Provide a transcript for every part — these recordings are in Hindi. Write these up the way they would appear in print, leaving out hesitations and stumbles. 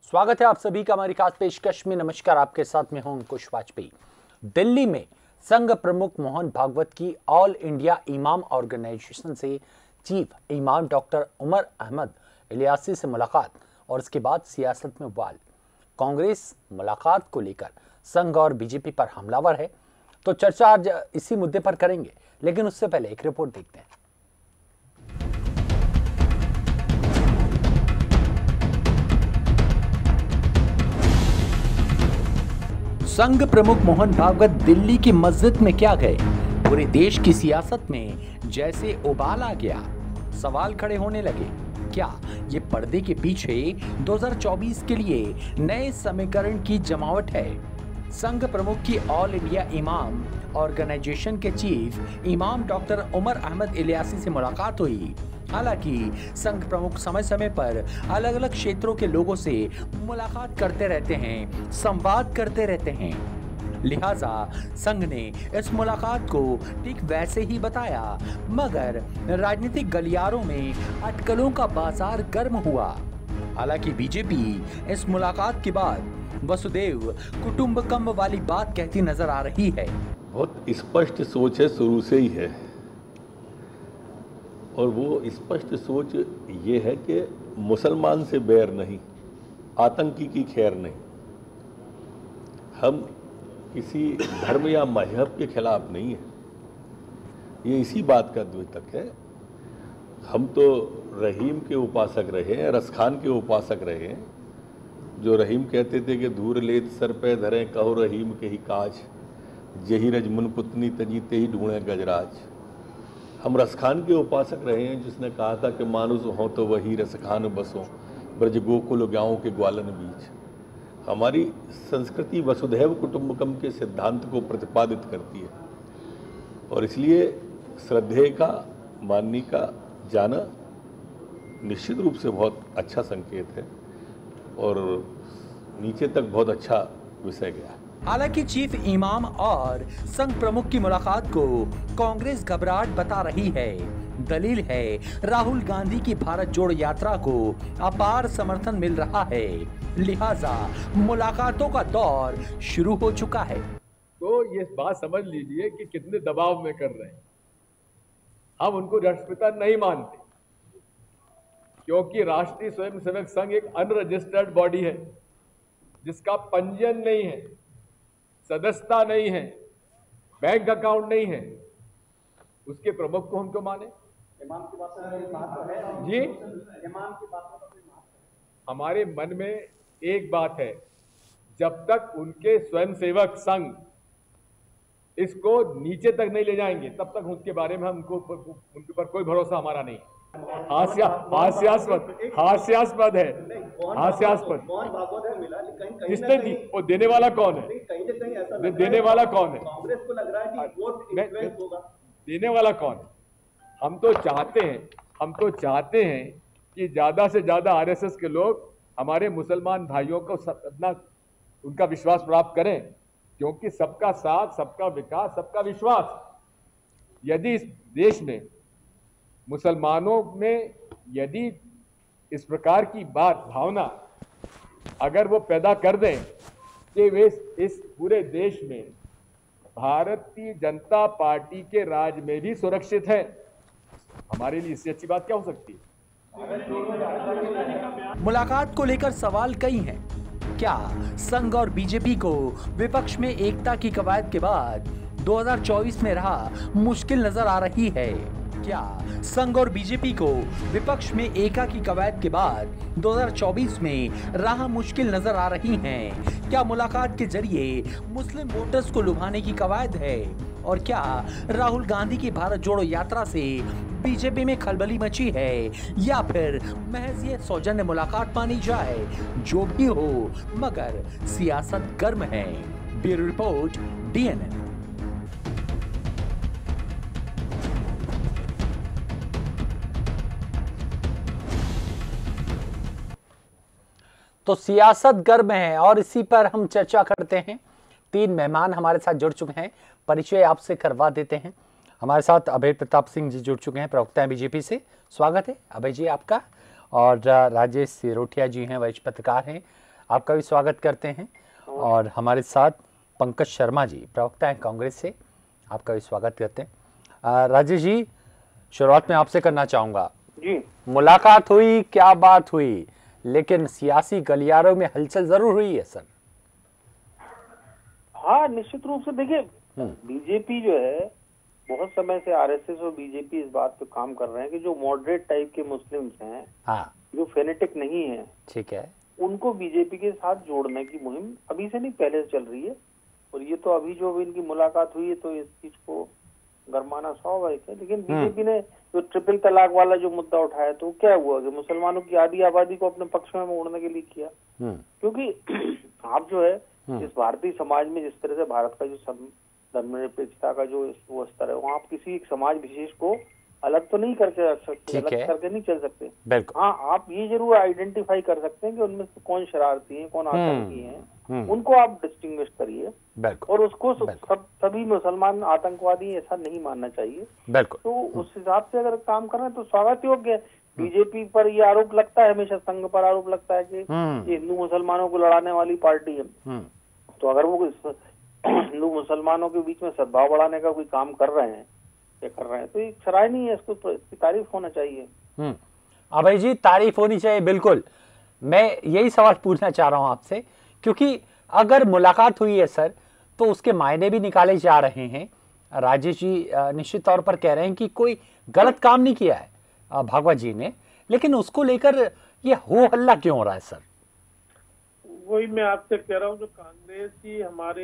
स्वागत है आप सभी का हमारी खास पेशकश में। नमस्कार, आपके साथ में हूं अंकुश वाजपेयी। दिल्ली में संघ प्रमुख मोहन भागवत की ऑल इंडिया इमाम ऑर्गेनाइजेशन से चीफ इमाम डॉक्टर उमर अहमद इलियासी से मुलाकात और इसके बाद सियासत में उबाल। कांग्रेस मुलाकात को लेकर संघ और बीजेपी पर हमलावर है, तो चर्चा आज इसी मुद्दे पर करेंगे, लेकिन उससे पहले एक रिपोर्ट देखते हैं। संघ प्रमुख मोहन भागवत दिल्ली की मस्जिद में क्या गए? पूरे देश की सियासत में जैसे उबाल आ गया, सवाल खड़े होने लगे। क्या ये पर्दे के पीछे 2024 के लिए नए समीकरण की जमावट है? संघ प्रमुख की ऑल इंडिया इमाम ऑर्गेनाइजेशन के चीफ इमाम डॉक्टर उमर अहमद इलियासी से मुलाकात हुई। हालांकि संघ प्रमुख समय समय पर अलग अलग क्षेत्रों के लोगों से मुलाकात करते रहते हैं, संवाद करते रहते हैं। लिहाजा संघ ने इस मुलाकात को ठीक वैसे ही बताया, मगर राजनीतिक गलियारों में अटकलों का बाजार गर्म हुआ। हालांकि बीजेपी इस मुलाकात के बाद वसुदेव कुटुंबकम वाली बात कहती नजर आ रही है। बहुत स्पष्ट सोच है, शुरू से ही है, और वो स्पष्ट सोच ये है कि मुसलमान से बैर नहीं, आतंकी की खैर नहीं। हम किसी धर्म या मजहब के खिलाफ नहीं है, ये इसी बात का द्योतक है। हम तो रहीम के उपासक रहे हैं, रसखान के उपासक रहे हैं, जो रहीम कहते थे कि धूर लेत सर पे धरे कहो रहीम के ही काज, जही रजमुन पुतनी तजी ते ही ढूंढे गजराज। हम रसखान के उपासक रहे हैं, जिसने कहा था कि मानुस हो तो वही रसखान बसो, ब्रज गोकुल गाँव के ग्वालन बीच। हमारी संस्कृति वसुधैव कुटुंबकम के सिद्धांत को प्रतिपादित करती है, और इसलिए श्रद्धेय का, माननी का जाना निश्चित रूप से बहुत अच्छा संकेत है और नीचे तक बहुत अच्छा विषय गया। हालांकि चीफ इमाम और संघ प्रमुख की मुलाकात को कांग्रेस घबराहट बता रही है। दलील है, राहुल गांधी की भारत जोड़ो यात्रा को अपार समर्थन मिल रहा है, लिहाजा मुलाकातों का दौर शुरू हो चुका है। तो ये बात समझ लीजिए कि कितने दबाव में कर रहे हैं। हम उनको राष्ट्रपिता नहीं मानते, क्योंकि राष्ट्रीय स्वयंसेवक संघ एक अनरजिस्टर्ड बॉडी है, जिसका पंजीयन नहीं है, सदस्यता नहीं है, बैंक अकाउंट नहीं है। उसके प्रमुख को हमको माने? इमाम की बात है जी, इमाम की बात हमारे मन में एक बात है, जब तक उनके स्वयंसेवक संघ इसको नीचे तक नहीं ले जाएंगे, तब तक उसके बारे में हमको उनके ऊपर कोई भरोसा हमारा नहीं। हास्यास्पद है, हास्यास्पद। किसने दी? वो देने वाला कौन है? देने वाला कौन है? कांग्रेस को लग रहा है कि वोट इन्फ्लुएंस होगा। देने वाला कौन है? हम तो चाहते हैं कि ज्यादा से ज्यादा आरएसएस के लोग हमारे मुसलमान भाइयों को अपना उनका विश्वास प्राप्त करें, क्योंकि सबका साथ, सबका विकास, सबका विश्वास। यदि इस देश में मुसलमानों में यदि इस प्रकार की भावना अगर वो पैदा कर दें कि वे इस पूरे देश में भारतीय जनता पार्टी के राज में भी सुरक्षित है, हमारे लिए इससे अच्छी बात क्या हो सकती है? मुलाकात को लेकर सवाल कई हैं। क्या संघ और बीजेपी को विपक्ष में एकता की कवायद के बाद 2024 में राह मुश्किल नजर आ रही है? क्या संघ और बीजेपी को विपक्ष में एका की कवायद के बाद 2024 में राह मुश्किल नजर आ रही हैं? क्या मुलाकात के जरिए मुस्लिम वोटर्स को लुभाने की कवायद है? और क्या राहुल गांधी की भारत जोड़ो यात्रा से बीजेपी में खलबली मची है, या फिर महज ये सौजन्य मुलाकात मानी जाए? जो भी हो, मगर सियासत गर्म है। Bureau report, DNN. तो सियासत गर्म है और इसी पर हम चर्चा करते हैं। तीन मेहमान हमारे साथ जुड़ चुके हैं, परिचय आपसे करवा देते हैं। हमारे साथ अभय प्रताप सिंह जी जुड़ चुके हैं, प्रवक्ता हैं बीजेपी से। स्वागत है अभय जी आपका। और राजेश सिरोठिया जी हैं, वरिष्ठ पत्रकार हैं। आपका भी स्वागत करते हैं। और हमारे साथ पंकज शर्मा जी, प्रवक्ता हैं कांग्रेस से, आपका भी स्वागत करते हैं। राजेश जी, शुरुआत में आपसे करना चाहूँगा जी। मुलाकात हुई, क्या बात हुई, लेकिन सियासी गलियारों में हलचल जरूर हुई है सर। हाँ, निश्चित रूप से देखिए, बीजेपी जो है बहुत समय से आरएसएस और बीजेपी इस बात पे काम कर रहे हैं कि जो मॉडरेट टाइप के मुस्लिम्स हैं, हाँ, जो फेनेटिक नहीं है, ठीक है, उनको बीजेपी के साथ जोड़ने की मुहिम अभी से नहीं पहले से चल रही है। और ये तो अभी जो इनकी मुलाकात हुई है तो इस चीज को गरमाना स्वाभाविक है। लेकिन बीजेपी ने जो ट्रिपल तलाक वाला जो मुद्दा उठाया तो क्या हुआ कि मुसलमानों की आधी आबादी को अपने पक्ष में मोड़ने के लिए किया। क्योंकि आप जो है इस भारतीय समाज में जिस तरह से भारत का जो धर्मनिरपेक्षता का जो वो स्तर है, वहाँ आप किसी एक समाज विशेष को अलग तो नहीं करके रख सकते, अलग करके नहीं चल सकते। हाँ, आप ये जरूर आइडेंटिफाई कर सकते हैं कि उनमें से कौन शरारती हैं, कौन आतंकी हैं, उनको आप डिस्टिंग्विश करिए। और उसको सभी मुसलमान आतंकवादी ऐसा नहीं मानना चाहिए। तो उस हिसाब से अगर काम कर रहे हैं तो स्वागत योग्य है। बीजेपी पर ये आरोप लगता है, हमेशा संघ पर आरोप लगता है कि ये हिंदू मुसलमानों को लड़ाने वाली पार्टी है। तो अगर वो हिंदू मुसलमानों के बीच में सद्भाव बढ़ाने का कोई काम कर रहे हैं तो ये सराहनीय है, इसको तारीफ होना चाहिए। अभय जी, तारीफ होनी चाहिए, बिल्कुल। मैं यही सवाल पूछना चाह रहा हूं आपसे, क्योंकि अगर मुलाकात हुई है सर तो उसके मायने भी निकाले जा रहे हैं। राजेश जी निश्चित तौर पर कह रहे हैं कि कोई गलत काम नहीं किया है भागवत जी ने, लेकिन उसको लेकर ये हो हल्ला क्यों हो रहा है सर? वही मैं आपसे कह रहा हूँ, जो कांग्रेस की हमारे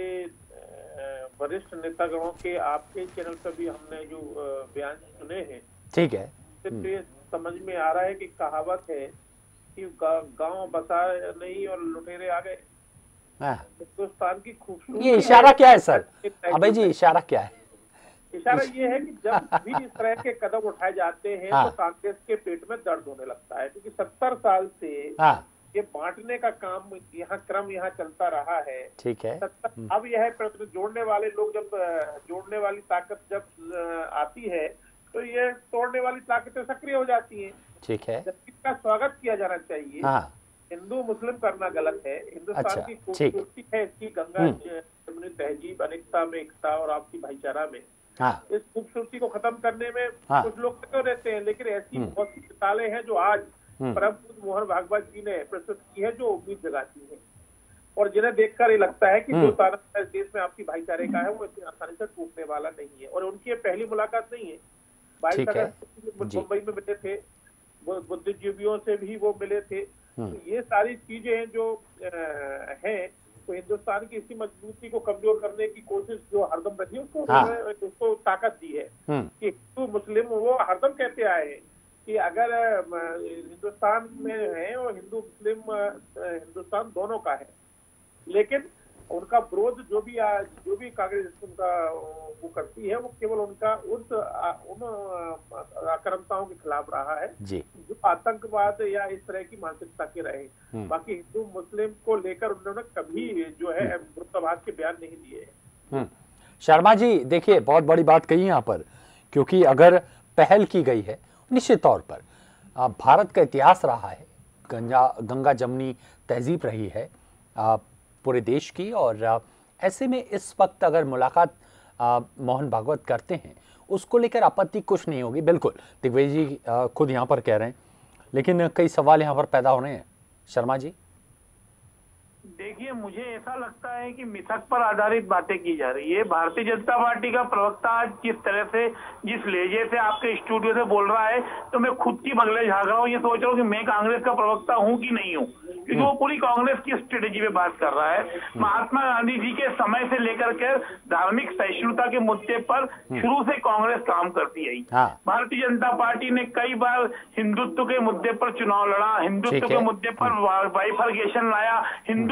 वरिष्ठ नेतागणों के आपके चैनल पर भी हमने जो बयान सुने हैं, ठीक है, तो ये समझ में आ रहा है कि कहावत है कि गांव बसा नहीं और लुटेरे आ गए। हिंदुस्तान की खूबसूरती, ये इशारा क्या है सर? अबे जी, इशारा क्या है? इशारा ये है कि जब भी इस तरह के कदम उठाए जाते हैं तो कांग्रेस के पेट में दर्द होने लगता है, क्योंकि 70 साल से ये बांटने का काम क्रम यहाँ चलता रहा है। ठीक है। अब यह जोड़ने वाले लोग जब जोड़ने वाली ताकत जब आती है तो ये तोड़ने वाली ताकतें सक्रिय हो जाती हैं। ठीक है। इसका स्वागत किया जाना चाहिए। हिंदू मुस्लिम करना गलत है। हिंदुस्तान की खूबसूरती है इसकी गंगा जमुनी तहजीब, अनेकता में एकता और आपसी भाईचारा में। इस खूबसूरती को खत्म करने में कुछ लोग क्यों रहते हैं, लेकिन ऐसी बहुत सी मिसालें हैं जो आज परम पूज्य मोहन भागवत जी ने प्रस्तुत की है, जो उम्मीद जगाती है और जिन्हें देखकर ये लगता है कि जो ताना देश में आपकी भाईचारे का है वो इतनी आसानी से टूटने वाला नहीं है। और उनकी पहली मुलाकात नहीं है। 22 अगस्त मुंबई में मिले थे, बुद्धिजीवियों से भी वो मिले थे। तो ये सारी चीजें जो हैं तो हिंदुस्तान की इसी मजबूती को कमजोर करने की कोशिश जो हरदम रही है उसको ताकत दी है कि हिंदू मुस्लिम वो हरदम कहते आए हैं कि अगर हिंदुस्तान में है और हिंदू मुस्लिम हिंदुस्तान दोनों का है, लेकिन उनका विरोध जो भी कांग्रेस उनका वो करती है वो केवल उनका उन आक्रामकताओं के खिलाफ रहा है जो आतंकवाद या इस तरह की मानसिकता के रहे। बाकी हिंदू मुस्लिम को लेकर उन्होंने कभी जो है विरोधाभास के बयान नहीं दिए हैं। शर्मा जी, देखिए बहुत बड़ी बात कही यहाँ पर, क्योंकि अगर पहल की गई है, निश्चित तौर पर भारत का इतिहास रहा है, गंगा जमुनी तहजीब रही है पूरे देश की, और ऐसे में इस वक्त अगर मुलाकात मोहन भागवत करते हैं उसको लेकर आपत्ति कुछ नहीं होगी। बिल्कुल, दिग्विजय जी खुद यहाँ पर कह रहे हैं, लेकिन कई सवाल यहाँ पर पैदा हो रहे हैं। शर्मा जी, देखिए, मुझे ऐसा लगता है कि मिथक पर आधारित बातें की जा रही है। भारतीय जनता पार्टी का प्रवक्ता आज जिस तरह से जिस लहजे से आपके स्टूडियो से बोल रहा है, तो मैं खुद की बगले झाँक रहा हूँ, ये सोच रहा हूँ कि मैं कांग्रेस का प्रवक्ता हूँ कि नहीं हूँ, क्योंकि वो पूरी कांग्रेस की स्ट्रेटेजी पे बात कर रहा है। महात्मा गांधी जी के समय से लेकर के धार्मिक सहिष्णुता के मुद्दे पर शुरू से कांग्रेस काम करती आई। भारतीय जनता पार्टी ने कई बार हिंदुत्व के मुद्दे पर चुनाव लड़ा, हिंदुत्व के मुद्दे पर बाइफर्केशन लाया, हिंदू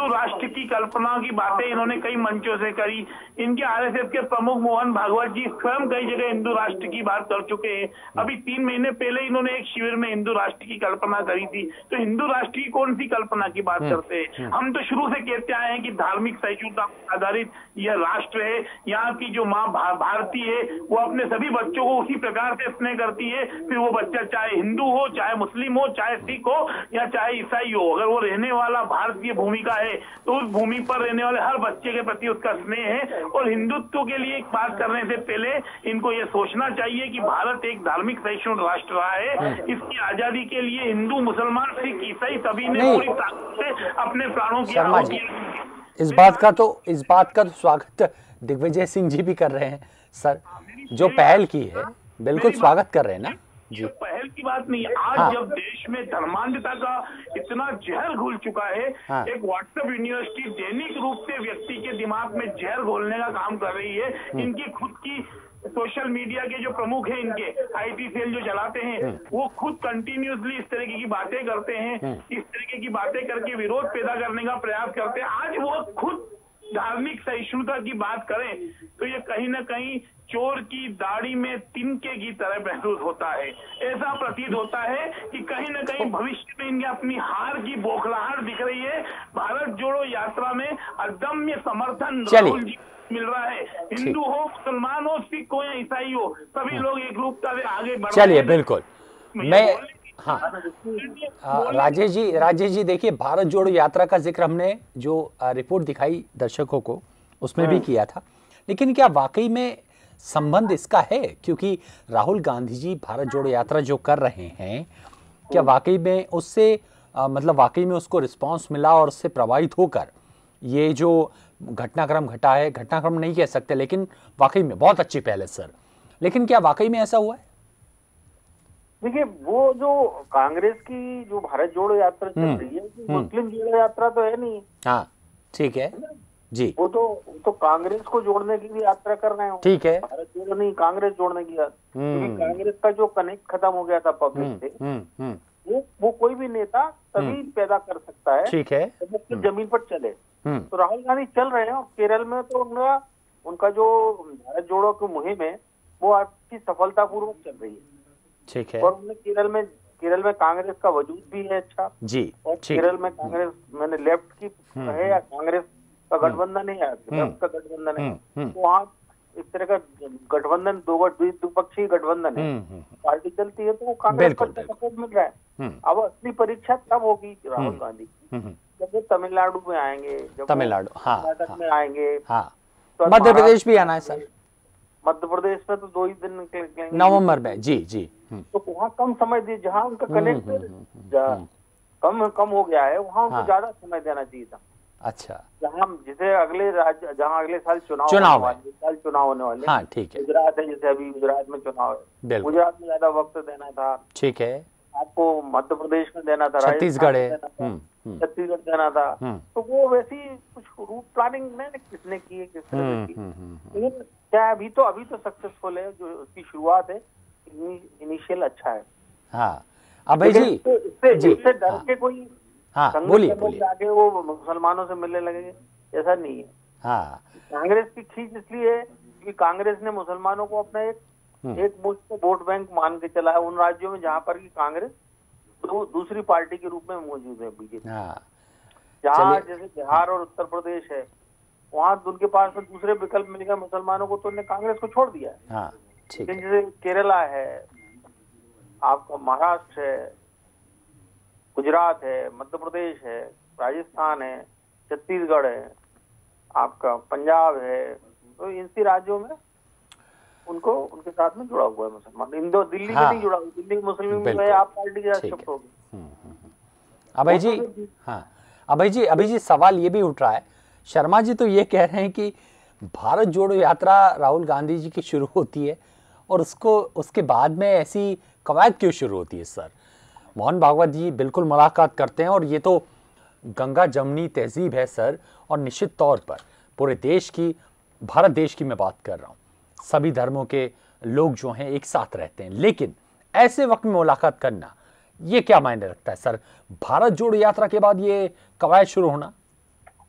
हिंदू राष्ट्र की कल्पना की बातें इन्होंने कई मंचों से करी। इनके आरएसएस के प्रमुख मोहन भागवत जी स्वयं कई जगह हिंदू राष्ट्र की बात कर चुके हैं। अभी 3 महीने पहले इन्होंने एक शिविर में हिंदू राष्ट्र की कल्पना करी थी। तो हिंदू राष्ट्र की कौन सी कल्पना की बात करते हैं? हम तो शुरू से कहते आए हैं कि धार्मिक सहिष्णुता आधारित यह राष्ट्र है। यहाँ की जो माँ भारती है वो अपने सभी बच्चों को उसी प्रकार से स्नेह करती है, फिर वो बच्चा चाहे हिंदू हो, चाहे मुस्लिम हो, चाहे सिख हो या चाहे ईसाई हो। अगर वो रहने वाला भारतीय भूमि का है तो उस भूमि पर रहने वाले हर बच्चे के प्रति उसका स्नेह है। और हिंदुत्व के लिए एक बात करने से पहले इनको ये सोचना चाहिए कि भारत एक धार्मिक सहिष्णु राष्ट्र रहा है। इसकी आजादी के लिए हिंदू, मुसलमान, सिख, ईसाई सभी ने पूरी ताकत से अपने प्राणों की आहुति दी। इस बात का तो स्वागत दिग्विजय सिंह जी भी कर रहे हैं सर, जो पहल की है बिल्कुल स्वागत कर रहे हैं ना जी। पहल की बात नहीं है। आज जब देश में धर्मांधता का इतना जहर घुल चुका है, एक व्हाट्सएप यूनिवर्सिटी दैनिक रूप से व्यक्ति के दिमाग में जहर घोलने का काम कर रही है। इनकी खुद की सोशल मीडिया के जो प्रमुख हैं, इनके आईटी सेल जो चलाते हैं, वो खुद कंटिन्यूसली इस तरीके की बातें करते हैं, इस तरीके की बातें करके विरोध पैदा करने का प्रयास करते हैं। आज वो खुद धार्मिक सहिष्णुता की बात करें तो ये कहीं ना कहीं चोर की दाढ़ी में तिनके की तरह महसूस होता है। ऐसा प्रतीत होता है कि कहीं ना कहीं भविष्य में इनकी अपनी हार की बौखलाहट दिख रही है। भारत जोड़ो यात्रा में अदम्य समर्थन राहुल जी मिल रहा है। हिंदू हो, मुसलमान हो, सिख हो या ईसाई हो, सभी लोग एक रूपता से आगे बढ़ रहे हैं। चलिए बिल्कुल, मैं राजेश जी देखिए, भारत जोड़ो यात्रा का जिक्र हमने जो रिपोर्ट दिखाई दर्शकों को उसमें भी किया था, लेकिन क्या वाकई में संबंध इसका है? क्योंकि राहुल गांधी जी भारत जोड़ो यात्रा जो कर रहे हैं, क्या वाकई में उससे मतलब वाकई में उसको रिस्पांस मिला और उससे प्रभावित होकर ये जो घटनाक्रम घटा है, घटनाक्रम नहीं कह सकते लेकिन वाकई में बहुत अच्छी पहल है सर, लेकिन क्या वाकई में ऐसा हुआ है? देखिए, वो जो कांग्रेस की जो भारत जोड़ो यात्रा चल रही है, मुस्लिम जोड़ो यात्रा तो है नहीं। हाँ ठीक है जी, वो तो कांग्रेस को जोड़ने की भी यात्रा कर रहे हैं। ठीक है, भारत जोड़ो नहीं, कांग्रेस जोड़ने की यात्रा, क्योंकि कांग्रेस का जो कनेक्ट खत्म हो गया था पब्लिक से, वो कोई भी नेता तभी पैदा कर सकता है, ठीक है, तो जमीन पर चले। तो राहुल गांधी चल रहे हैं। केरल में तो उनका जो भारत जोड़ो की मुहिम है वो अच्छी सफलतापूर्वक चल रही है। ठीक है, और उन्हें केरल में कांग्रेस का वजूद भी है अच्छा जी। और केरल में कांग्रेस मैंने लेफ्ट की है या कांग्रेस का गठबंधन नहीं है, लेफ्ट का गठबंधन है, तो वहाँ एक तरह का गठबंधन, द्विपक्षीय गठबंधन है, पार्टी चलती है, तो वो कांग्रेस को सपोर्ट मिल रहा है। अब असली परीक्षा तब होगी राहुल गांधी जब वो तमिलनाडु में आएंगे, जब कर्नाटक में आएंगे, मध्य प्रदेश भी आना है सर। मध्य प्रदेश में तो 2 ही दिन निकलेंगे नवंबर में जी जी। तो वहाँ कम समय दिए, जहाँ उनका कनेक्ट कम हो गया है वहाँ उनको ज्यादा समय देना चाहिए था। अच्छा, जहाँ अगले साल चुनाव होने वाले, हाँ ठीक है, गुजरात है, जैसे अभी गुजरात में चुनाव है, गुजरात में ज्यादा वक्त देना था। ठीक है, आपको मध्य प्रदेश में देना था, छत्तीसगढ़ है, छत्तीसगढ़ देना था, तो वो वैसी कुछ रूट प्लानिंग किसने की है, किस तरह की, लेकिन क्या अभी तो सक्सेसफुल है, जो उसकी शुरुआत है, इनिशियल अच्छा है। हाँ अभय जी, इससे डर के कोई बोलिए जाके वो मुसलमानों से मिलने लगेंगे, ऐसा नहीं है। हाँ, कांग्रेस की खींच इसलिए है कि कांग्रेस ने मुसलमानों को अपना एक वोट बैंक मान के चला है उन राज्यों में जहाँ पर की कांग्रेस दूसरी पार्टी के रूप में मौजूद है बीजेपी। जहाँ जैसे बिहार और उत्तर प्रदेश है, वहाँ उनके पास में दूसरे विकल्प मिल गए मुसलमानों को, तो उन्होंने कांग्रेस को छोड़ दिया है। लेकिन जैसे केरला है, आपका महाराष्ट्र है, गुजरात है, मध्य प्रदेश है, राजस्थान है, छत्तीसगढ़ है, आपका पंजाब है, तो इन सी राज्यों में उनके साथ में जुड़ा हुआ है मुसलमान। दिल्ली में नहीं जुड़ा हुआ, दिल्ली मुस्लिम में आप पार्टी के साथ शिफ्ट होगी। अभय जी सवाल ये भी उठ रहा है, शर्मा जी तो ये कह रहे हैं कि भारत जोड़ो यात्रा राहुल गांधी जी की शुरू होती है और उसके बाद में ऐसी कवायद क्यों शुरू होती है सर? मोहन भागवत जी बिल्कुल मुलाकात करते हैं और ये तो गंगा जमनी तहजीब है सर, और निश्चित तौर पर पूरे देश की, भारत देश की मैं बात कर रहा हूँ, सभी धर्मों के लोग जो हैं एक साथ रहते हैं, लेकिन ऐसे वक्त में मुलाकात करना ये क्या मायने रखता है सर? भारत जोड़ो यात्रा के बाद ये कवायद शुरू होना?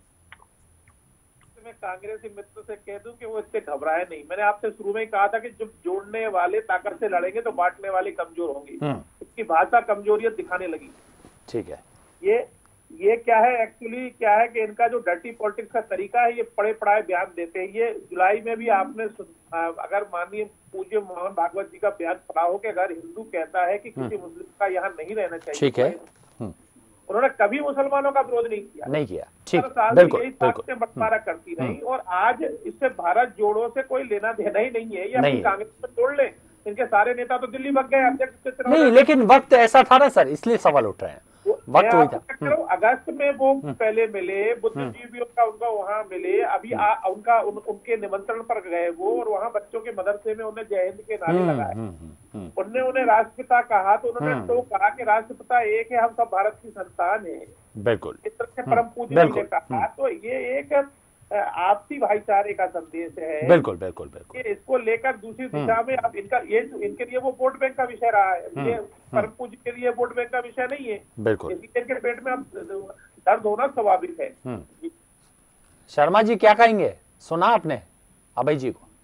कांग्रेसी मित्र से कह दूं कि वो इससे घबराए नहीं। मैंने आपसे शुरू में ही कहा था कि जब जोड़ने वाले ताकत से लड़ेंगे तो बांटने वाले कमजोर होंगे। इसकी भाषा कमजोरियत दिखाने लगी। ठीक है, ये क्या है एक्चुअली, क्या है कि इनका जो डर्टी पॉलिटिक्स का तरीका है, ये पड़े पड़ाए बयान देते हैं। ये जुलाई में भी आपने अगर माननीय पूज्य मोहन भागवत जी का बयान पढ़ा हो कि अगर हिंदू कहता है कि किसी मुस्लिम का यहाँ नहीं रहना चाहिए, ठीक है, उन्होंने कभी मुसलमानों का विरोध नहीं किया। ठीक, बिल्कुल, यही ताकतें बंटवारा करती रही। और आज इससे भारत जोड़ो से कोई लेना देना ही नहीं है। ये अपनी कांग्रेस में जोड़ ले, इनके सारे नेता तो दिल्ली भग गए अध्यक्ष नहीं, लेकिन वक्त ऐसा था ना सर, इसलिए सवाल उठ रहे हैं। वक्त वही था। अगस्त में वो पहले मिले, बुद्धिजीवियों का उनका वहाँ मिले, अभी उनका उनके निमंत्रण पर गए वो, और वहाँ बच्चों के मदरसे में उन्हें जय हिंद के नारे लगाए। उन्हें राष्ट्रपिता कहा तो उन्होंने तो कहा कि राष्ट्रपिता एक है, हम सब भारत की संतान है। बिल्कुल, इस तरह से परम पूज्य ने कहा। तो ये एक आपसी भाईचारे का संदेश है। बिल्कुल बिल्कुल बिल्कुल। इसको लेकर दूसरी दिशा में अब इनके लिए वो वोट बैंक का विषय रहा है। ये परम पूज्य के लिए वोट बैंक का विषय नहीं है। बिल्कुल, इनके पेट में अब दर्द होना स्वाभाविक है। शर्मा जी क्या कहेंगे, सुना आपने अभय जी को?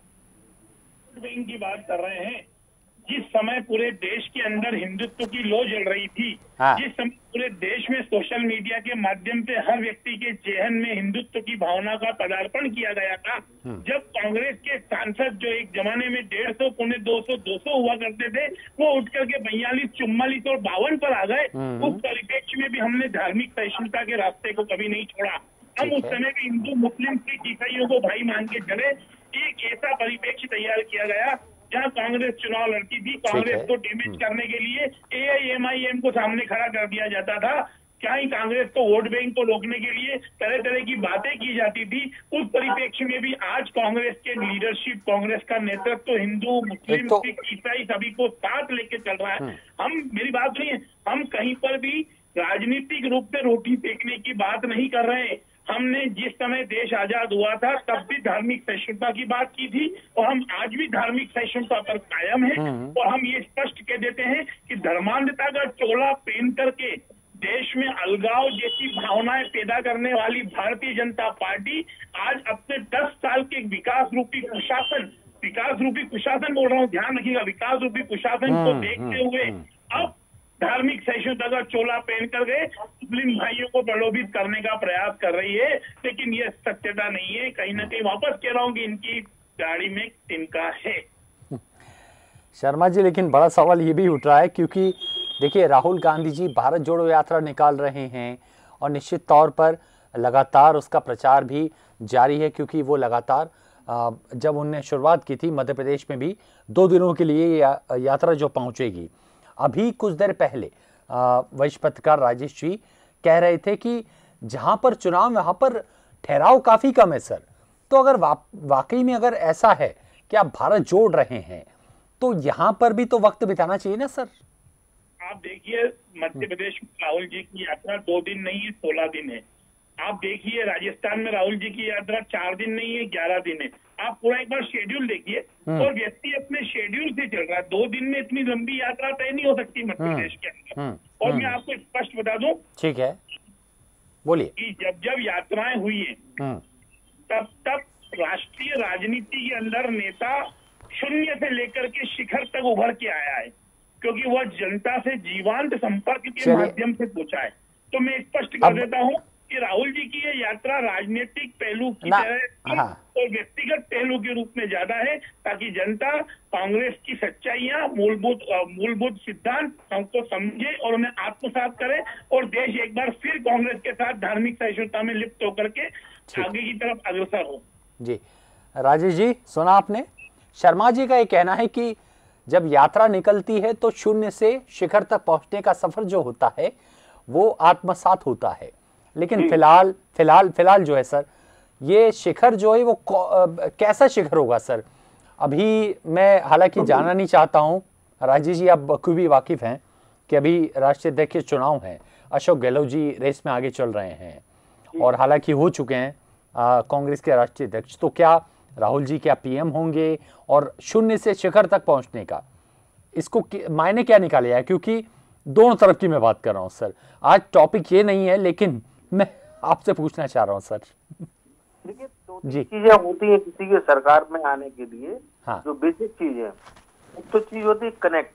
वोट बैंक की बात कर रहे हैं। जिस समय पूरे देश के अंदर हिंदुत्व की लौ जल रही थी, जिस समय पूरे देश में सोशल मीडिया के माध्यम से हर व्यक्ति के जेहन में हिंदुत्व की भावना का पदार्पण किया गया था, जब कांग्रेस के सांसद जो एक जमाने में 150, 200 हुआ करते थे, वो उठ करके 42, 44 और 52 पर आ गए। उस परिप्रेक्ष्य में भी हमने धार्मिक सहिष्णुता के रास्ते को कभी नहीं छोड़ा। हम उस समय भी हिंदू, मुस्लिम, सिख, ईसाइयों को भाई मान के चले। एक ऐसा परिप्रेक्ष्य तैयार किया गया जहां कांग्रेस चुनाव लड़ती थी, कांग्रेस को डैमेज करने के लिए AIMIM को सामने खड़ा कर दिया जाता था। क्या ही कांग्रेस को वोट बैंक को रोकने के लिए तरह तरह की बातें की जाती थी। उस परिप्रेक्ष्य में भी आज कांग्रेस के लीडरशिप, कांग्रेस का नेतृत्व हिंदू, मुस्लिम, सिख, ईसाई सभी को साथ लेके चल रहा है। मेरी बात नहीं है, हम कहीं पर भी राजनीतिक रूप से रोटी फेंकने की बात नहीं कर रहे हैं। हमने जिस समय देश आजाद हुआ था तब भी धार्मिक सहिष्णुता की बात की थी, और हम आज भी धार्मिक सहिष्णुता पर कायम हैं। और हम ये स्पष्ट कह देते हैं कि धर्मांधता का चोला पहन करके देश में अलगाव जैसी भावनाएं पैदा करने वाली भारतीय जनता पार्टी आज अपने 10 साल के विकास रूपी कुशासन बोल रहा हूँ, ध्यान रखिएगा, विकास रूपी कुशासन को देखते हुए अब धार्मिक सहिष्णुता का चोला पहन कर गए मुस्लिम भाइयों को प्रलोभित करने का प्रयास कर रही है। लेकिन ये सत्यता नहीं है। कहीं ना कहीं वापस कह रहा हूँ कि इनकी गाड़ी में तिनका है। शर्मा जी, लेकिन बड़ा सवाल ये भी उठ रहा है, क्योंकि देखिए राहुल गांधी जी भारत जोड़ो यात्रा निकाल रहे हैं और निश्चित तौर पर लगातार उसका प्रचार भी जारी है, क्योंकि वो लगातार जब उन्होंने शुरुआत की थी मध्य प्रदेश में भी 2 दिनों के लिए यात्रा जो पहुंचेगी। अभी कुछ देर पहले वरिष्ठ पत्रकार राजेश जी कह रहे थे कि जहां पर चुनाव वहां पर ठहराव काफी कम है सर। तो अगर वाकई में अगर ऐसा है कि आप भारत जोड़ रहे हैं तो यहां पर भी तो वक्त बिताना चाहिए ना सर। आप देखिए मध्य प्रदेश में राहुल जी की यात्रा 2 दिन नहीं है, 16 दिन है। आप देखिए राजस्थान में राहुल जी की यात्रा 4 दिन नहीं है, 11 दिन है। आप पूरा एक बार शेड्यूल देखिए, और व्यक्ति अपने शेड्यूल से चल रहा है। 2 दिन में इतनी लंबी यात्रा तय नहीं हो सकती मध्य प्रदेश के अंदर। और मैं आपको स्पष्ट बता दूं, ठीक है, बोलिए, कि जब यात्राएं हुई है तब राष्ट्रीय राजनीति के अंदर नेता शून्य से लेकर के शिखर तक उभर के आया है, क्योंकि वह जनता से जीवंत संपर्क के माध्यम से पहुंचा है। तो मैं स्पष्ट कर देता हूं कि राहुल जी की ये यात्रा राजनीतिक पहलू की तरह और व्यक्तिगत पहलू के रूप में ज्यादा है, ताकि जनता कांग्रेस की सच्चाइयां, मूलभूत सिद्धांत हमको समझे और उन्हें आत्मसात करे, और देश एक बार फिर कांग्रेस के साथ धार्मिक सहिष्णुता में लिप्त होकर के आगे की तरफ अग्रसर हो। जी राजेश जी, सुना आपने? शर्मा जी का ये कहना है कि जब यात्रा निकलती है तो शून्य से शिखर तक पहुंचने का सफर जो होता है वो आत्मसात होता है, लेकिन फिलहाल जो है सर, ये शिखर जो है वो कैसा शिखर होगा सर? अभी मैं हालांकि जानना नहीं चाहता हूं, राजेश जी आप बखूबी वाकिफ हैं कि अभी राष्ट्रीय अध्यक्ष के चुनाव हैं, अशोक गहलोत जी रेस में आगे चल रहे हैं और हालांकि हो चुके हैं कांग्रेस के राष्ट्रीय अध्यक्ष। तो क्या राहुल जी क्या PM होंगे? और शून्य से शिखर तक पहुंचने का इसको मायने क्या निकाले है? क्योंकि दोनों तरफ की मैं बात कर रहा हूं सर, आज टॉपिक ये नहीं है, लेकिन मैं आपसे पूछना चाह रहा हूं सर। देखिए दो तीन चीजें होती है किसी के सरकार में आने के लिए। हाँ। जो बेसिक चीज है, एक तो चीज होती है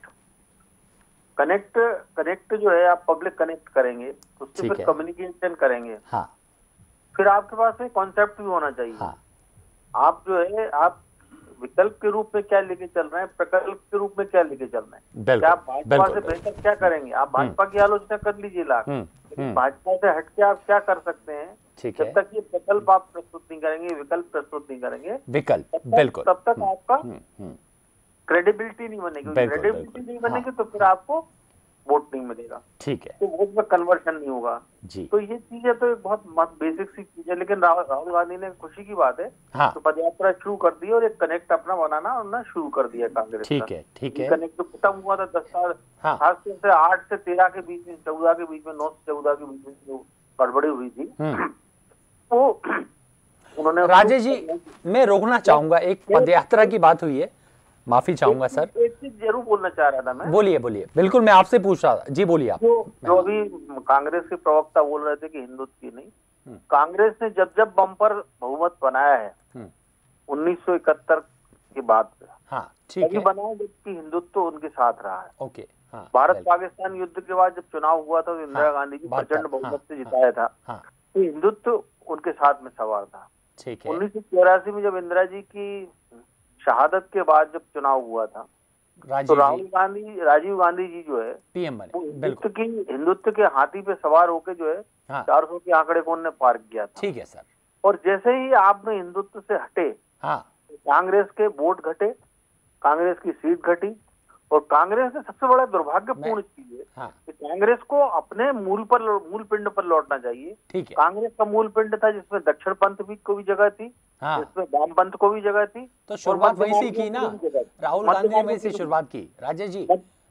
कनेक्ट जो है, आप पब्लिक कनेक्ट करेंगे, उससे फिर कम्युनिकेशन करेंगे। हाँ। फिर आपके पास एक कॉन्सेप्ट भी होना चाहिए। हाँ। आप जो है, आप विकल्प के रूप में क्या लेके चल रहे हैं, प्रकल्प के रूप में क्या लेके चल रहे हैं, क्या आप भाजपा से बेहतर क्या करेंगे। आप भाजपा की आलोचना कर लीजिए लाख, लेकिन भाजपा से हटके आप क्या कर सकते हैं, जब तक ये प्रकल्प आप प्रस्तुत नहीं करेंगे, विकल्प प्रस्तुत नहीं करेंगे, बिल्कुल, तब तक आपका क्रेडिबिलिटी नहीं बनेगी। क्रेडिबिलिटी नहीं बनेगी तो फिर आपको वोट नहीं मिलेगा। ठीक है, तो वोट में कन्वर्शन नहीं होगा जी। तो ये चीजें तो एक बहुत बेसिक सी चीज है, लेकिन राहुल गांधी ने खुशी की बात है तो पद यात्रा शुरू कर दी और एक कनेक्ट अपना बनाना उन्होंने शुरू कर दिया कांग्रेस। ठीक है। कनेक्ट जो खत्म हुआ था 10 साल, खासतौर से 8 से 13 के बीच में, 14 के बीच में, 9 से 14 के बीच में जो गड़बड़ी हुई थी, वो उन्होंने। राजेश जी, मैं रोकना चाहूंगा, एक पदयात्रा की बात हुई है, माफी चाहूंगा सर। एक चीज जरूर बोलना चाह रहा था मैं। बोलिए। बिल्कुल, मैं आपसे पूछ रहा था जी, बोलिए आप। जो अभी कांग्रेस के प्रवक्ता बोल रहे थे कि हिंदुत्व की नहीं, कांग्रेस ने जब बम्पर बहुमत बनाया है 1971 के बाद से, तभी बनाया जबकि हिंदुत्व उनके साथ रहा है। ओके। भारत पाकिस्तान युद्ध के बाद जब चुनाव हुआ था तो इंदिरा गांधी जी प्रचंड बहुमत से जिताया था, तो हिंदुत्व उनके साथ में सवार था। 1984 में जब इंदिरा जी की शहादत के बाद जब चुनाव हुआ था, तो राजीव गांधी जी जो है पीएम बने, हिंदुत्व के हाथी पे सवार होके जो है 400 के आंकड़े को उन्होंने पार किया था। ठीक है सर। और जैसे ही आपने हिंदुत्व से हटे, कांग्रेस के वोट घटे, कांग्रेस की सीट घटी, और कांग्रेस ने सबसे बड़ा दुर्भाग्यपूर्ण चीज है कि कांग्रेस को अपने मूल पिंड पर लौटना चाहिए। कांग्रेस का मूल पिंड था जिसमें दक्षिण पंथ को भी जगह थी, जिसमें वाम पंथ को भी जगह थी। तो शुरुआत वहीं से की ना, राहुल गांधी ने वहीं से शुरुआत की राजेश जी,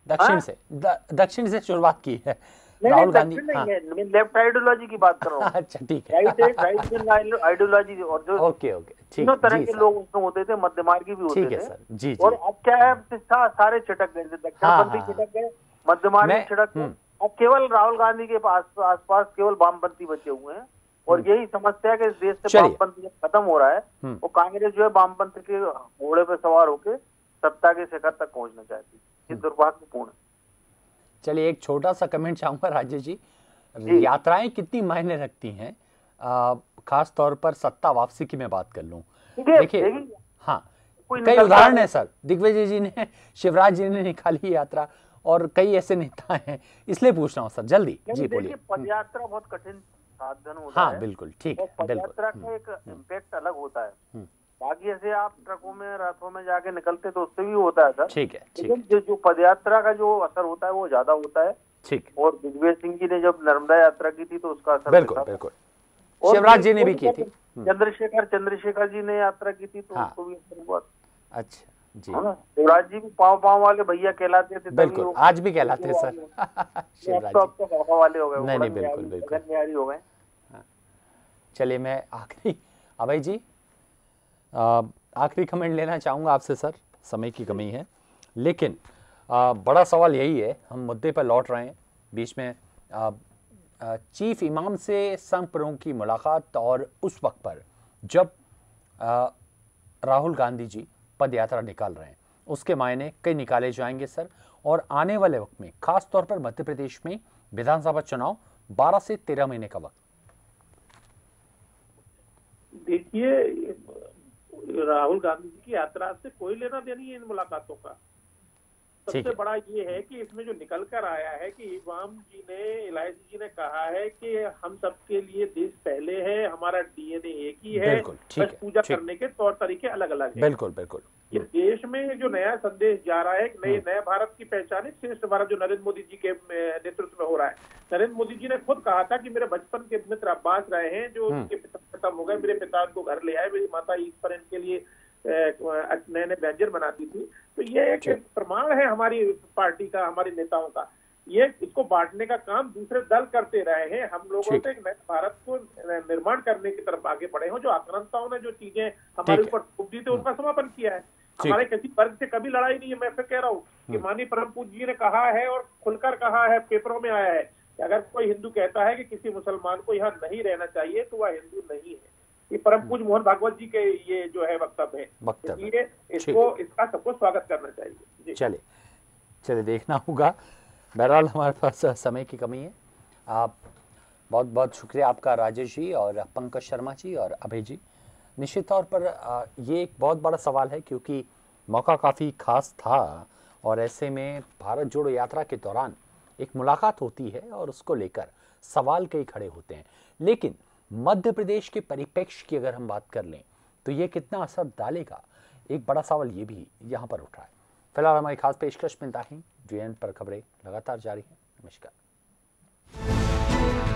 दक्षिण से शुरुआत की है राहुल गांधी। मैं लेफ्ट आइडियोलॉजी की बात कर रहा हूँ। अच्छा, ठीक है। राइट आइडियोलॉजी, और जो तीनों तरह के लोग उसमें होते थे, मध्य मार्गी भी होते थे। और अब क्या है, सारे छिटक गए, दक्षिणपंथी छिटक गए, मध्य मार्गी छिटक गए, अब केवल राहुल गांधी के आसपास केवल वामपंथी बचे हुए हैं। और यही समस्या है कि इस देश से वामपंथी खत्म हो रहा है, वो कांग्रेस जो है वामपंथी के घोड़े पे सवार होकर सत्ता के शिखर तक पहुंचना चाहती है। ये दुर्भाग्यपूर्ण है। चलिए, एक छोटा सा कमेंट चाहूंगा राजेश जी, यात्राएं कितनी मायने रखती हैं, खास तौर पर सत्ता वापसी की मैं बात कर लूं। देखिए, कई उदाहरण है सर, दिग्विजय जी ने, शिवराज जी ने निकाली यात्रा, और कई ऐसे नेता हैं, इसलिए पूछ रहा हूँ सर, जल्दी जी बोलिए। पदयात्रा बहुत कठिन साधन होता है। बिल्कुल ठीक है। पदयात्रा का एक इम्पैक्ट अलग होता है, बाकी ऐसे आप ट्रकों में, रथों में जाके निकलते तो उससे भी होता है सर। ठीक है। लेकिन जो पदयात्रा का जो असर होता है वो ज्यादा होता है। ठीक। और दिग्विजय सिंह जी ने जब नर्मदा यात्रा की थी तो उसका असर बिल्कुल शिवराज जी ने भी की थी। चंद्रशेखर जी ने यात्रा की थी तो उसको भी असर हुआ। अच्छा जी। शिवराज जी भी पाँव वाले भैया कहलाते थे। बिल्कुल, आज भी कहलाते हैं सर। शिवराज जी तो वाले हो गए। नहीं, बिल्कुल हो गए। चलिए, मैं आखिरी, अभय जी आखिरी कमेंट लेना चाहूँगा आपसे सर, समय की कमी है, लेकिन बड़ा सवाल यही है, हम मुद्दे पर लौट रहे हैं। बीच में चीफ इमाम से संघ प्रमुख की मुलाकात, और उस वक्त पर जब राहुल गांधी जी पद यात्रा निकाल रहे हैं, उसके मायने कई निकाले जाएंगे सर। और आने वाले वक्त में, खास तौर पर मध्य प्रदेश में विधानसभा चुनाव 12 से 13 महीने का वक्त। देखिए, राहुल गांधी जी की यात्रा से कोई लेना देना है इन मुलाकातों का। सबसे बड़ा ये है कि इसमें जो निकल कर आया है कि इमाम जी ने, एलआईसी जी ने कहा है कि हम सबके लिए देश पहले है, हमारा डीएनए एक ही है, बस पूजा करने के तौर तरीके अलग अलग हैं। बिल्कुल। ये देश में जो नया संदेश जा रहा है, नए भारत की पहचान है, श्रेष्ठ भारत, जो नरेंद्र मोदी जी के नेतृत्व में हो रहा है। नरेंद्र मोदी जी ने खुद कहा था कि मेरे बचपन के मित्र अब्बास रहे हैं, जो उनके पिता खत्म हो गए, मेरे पिता को घर ले आए, मेरी माता ईद पर इनके लिए नए नए व्यंजन बनाती थी। तो ये एक प्रमाण है हमारी पार्टी का, हमारे नेताओं का। ये इसको बांटने का काम दूसरे दल करते रहे हैं। हम लोगों से नए भारत को निर्माण करने की तरफ आगे बढ़े हो। जो आक्रांताओं ने जो चीजें हमारे ऊपर थोप दी थी, उनका समापन किया है। हमारे किसी वर्ग से कभी लड़ाई नहीं है। मैं फिर कह रहा हूँ कि माननीय परम पूज्य जी ने कहा है और खुलकर कहा है, पेपरों में आया है कि अगर कोई हिंदू कहता है कि किसी मुसलमान को यहाँ नहीं रहना चाहिए तो वह हिंदू नहीं है। ये परम पूज्य मोहन भागवत जी के ये जो है वक्तव्य है, इसलिए इसका सबको स्वागत करना चाहिए। चले चले देखना होगा। बहरहाल हमारे पास समय की कमी है। आप बहुत बहुत शुक्रिया आपका राजेश जी और पंकज शर्मा जी और अभय जी। निश्चित तौर पर ये एक बहुत बड़ा सवाल है क्योंकि मौका काफ़ी खास था और ऐसे में भारत जोड़ो यात्रा के दौरान एक मुलाकात होती है और उसको लेकर सवाल कई खड़े होते हैं। लेकिन मध्य प्रदेश के परिप्रेक्ष्य की अगर हम बात कर लें तो ये कितना असर डालेगा, एक बड़ा सवाल ये भी यहाँ पर उठा है। फिलहाल हमारी खास पेशकश में ताही GN पर खबरें लगातार जारी हैं। नमस्कार।